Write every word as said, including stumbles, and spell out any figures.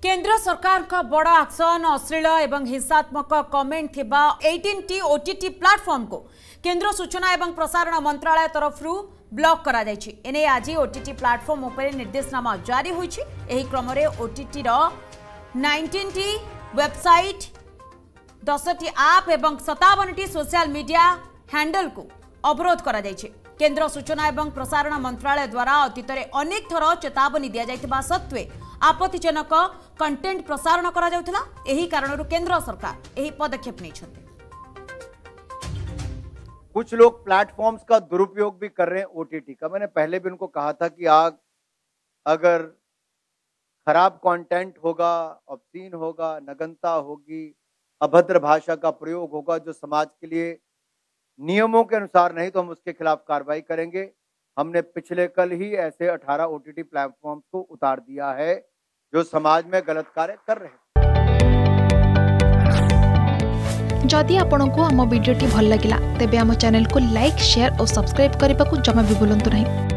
केंद्र सरकार का बड़ एक्शन अश्लील एवं हिंसात्मक कमेंट थिबा अठारह टी ओटीटी प्लेटफॉर्म को केंद्र सूचना एवं प्रसारण मंत्रालय तरफ ब्लॉक करा जायछि। एने आज ओटीटी प्लेटफॉर्म उपरे निर्देशनामा जारी होइछि। एही क्रम रे ओटीटी रो उन्नीस टी वेबसाइट दस टी ऐप एवं सत्तावन टी सोशल मीडिया हैंडल को अवरोध करा जायछि। केंद्र सूचना एवं प्रसारण मंत्रालय द्वारा अतीत में अनेक थर चेतावनी दि जाइथिबा सत्वे आपत्तिजनक कंटेंट प्रसारण करा जाउथला। एही कारणरू केंद्र सरकार एही पदक्षेप नेछन्ते। कुछ लोग प्लेटफॉर्म्स का दुरुपयोग भी कर रहे हैं ओटीटी का। मैंने पहले भी उनको कहा था कि आग अगर खराब कंटेंट होगा, ऑब्सीन होगा, नग्नता होगी, अभद्र भाषा का प्रयोग होगा जो समाज के लिए नियमों के अनुसार नहीं, तो हम उसके खिलाफ कार्रवाई करेंगे। हमने पिछले कल ही ऐसे अठारह ओटीटी प्लेटफॉर्म्स को उतार दिया है जो समाज में गलत कार्य कर रहे हैं। जदि आपंक आम भिडी भल लगा तेब आम चैनल को लाइक, शेयर और सब्सक्राइब करने को जमा भी भूलु नहीं।